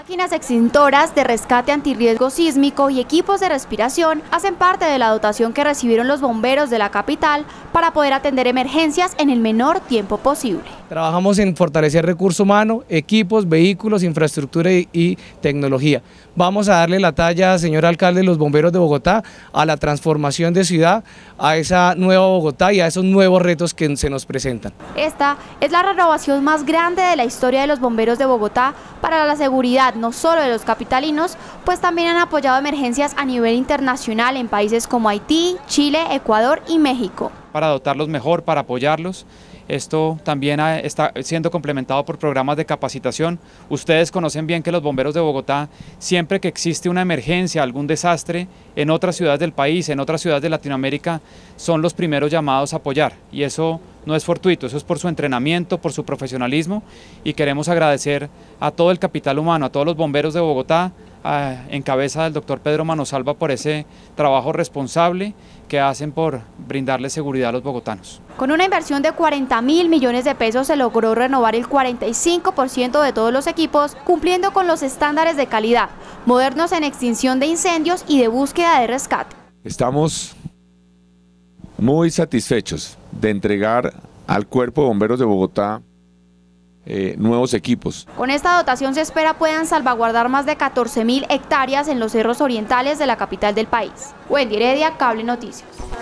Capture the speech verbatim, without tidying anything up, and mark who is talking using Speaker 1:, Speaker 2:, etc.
Speaker 1: Máquinas extintoras de rescate antirriesgo sísmico y equipos de respiración hacen parte de la dotación que recibieron los bomberos de la capital para poder atender emergencias en el menor tiempo posible.
Speaker 2: Trabajamos en fortalecer recurso humano, equipos, vehículos, infraestructura y, y tecnología. Vamos a darle la talla, señor alcalde, los bomberos de Bogotá, a la transformación de ciudad, a esa nueva Bogotá y a esos nuevos retos que se nos presentan.
Speaker 1: Esta es la renovación más grande de la historia de los bomberos de Bogotá para la seguridad no solo de los capitalinos, pues también han apoyado emergencias a nivel internacional en países como Haití, Chile, Ecuador y México.
Speaker 3: Para dotarlos mejor, para apoyarlos. Esto también está siendo complementado por programas de capacitación. Ustedes conocen bien que los bomberos de Bogotá, siempre que existe una emergencia, algún desastre en otras ciudades del país, en otras ciudades de Latinoamérica, son los primeros llamados a apoyar. Y eso no es fortuito, eso es por su entrenamiento, por su profesionalismo. Y queremos agradecer a todo el capital humano, a todos los bomberos de Bogotá, a, en cabeza del doctor Pedro Manosalva, por ese trabajo responsable que hacen por brindarle seguridad a los bogotanos.
Speaker 1: Con una inversión de cuarenta mil millones de pesos se logró renovar el cuarenta y cinco por ciento de todos los equipos, cumpliendo con los estándares de calidad, modernos en extinción de incendios y de búsqueda de rescate.
Speaker 4: Estamos muy satisfechos de entregar al Cuerpo de Bomberos de Bogotá Eh, nuevos equipos.
Speaker 1: Con esta dotación se espera puedan salvaguardar más de catorce mil hectáreas en los cerros orientales de la capital del país. Wendy Heredia, Cable Noticias.